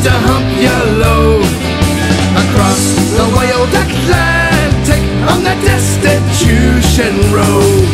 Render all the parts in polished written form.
to hump your load across the wild Atlantic on the Destitution Road.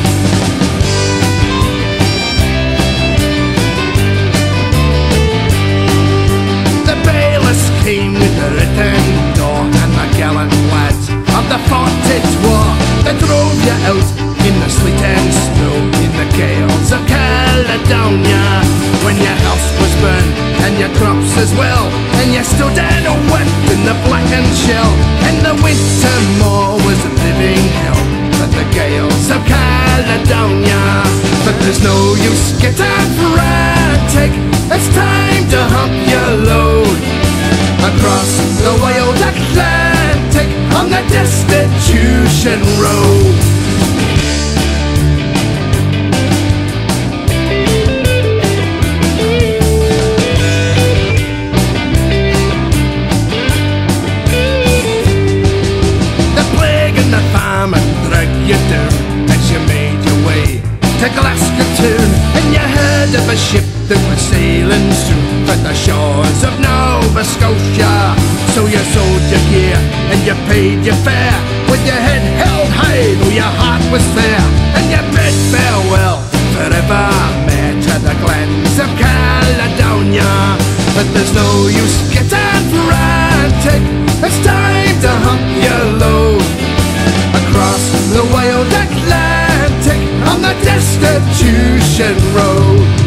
The bailiffs came with the written door, and the gallant lads of the 40s war, they drove you out in the sleet and snow in the gales of Caledonia, when your house was burned and your crops as well, and you stood in a wet in the blackened shell, and the winter moor was a living hell for the gales of Caledonia. But there's no use getting frantic, it's time to hump your load across the wild Atlantic on the Destitution Road. You down as you made your way to Glasgow, and you heard of a ship that was sailing soon for the shores of Nova Scotia. So you sold your gear and you paid your fare, with your head held high though your heart was fair, and you bid farewell forevermore to the glens of Caledonia. But there's no use getting frantic, it's time to hump your load across the wild Atlantic on the Destitution Road.